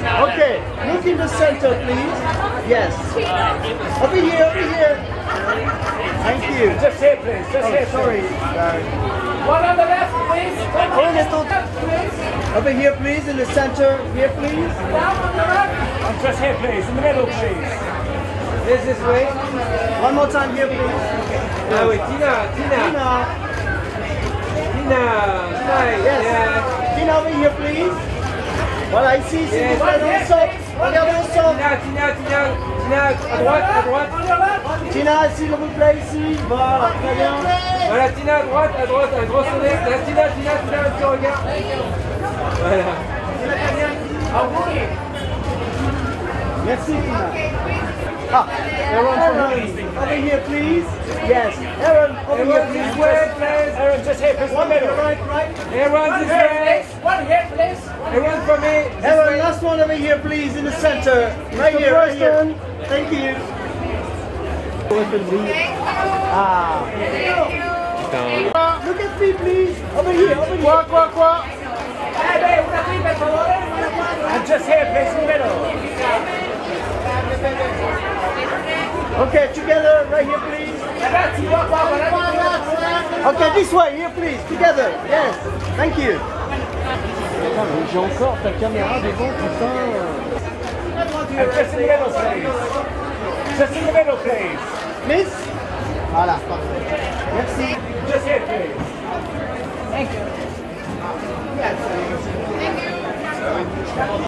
Okay, look in the center, please. Yes. Over here, over here. Thank you. Just here, please. Just here, sorry. One on the left, please. One on the left, please. Over here, please, in the center. Here, please. Down on the left. And just here, please. In the middle, please. This way. One more time here, please. Ah oui, Tina. Yes. Yeah. Tina, over here, please. Voilà, ici, ici. Yes. Regardez au centre. Regardez au centre. Tina, à droite. Tina, s'il vous plaît, ici. Voilà, très bien. Voilà, Tina, à droite, un gros soleil. Là, Tina, tu regardes. Voilà. Merci, Tina. Heron, over here, please. Yes. Heron, over here, please. Heron, just here, please. One middle. right. Heron, this way. One here, please. Heron for me. Heron, last one over here, please, in the center. Right here, right here. Thank you. Look at me, please. Over here, over here. Quoi? Bebe, una aquí, por favor. And just here, please, in the middle. Okay, together, right here, please. Okay, this way, here, please. Together. Yes. Thank you. J'ai encore ta caméra devant, putain. And just in the middle, please. Just in the middle, please. Miss? Voilà, parfait. Merci. Just here, please. Thank you.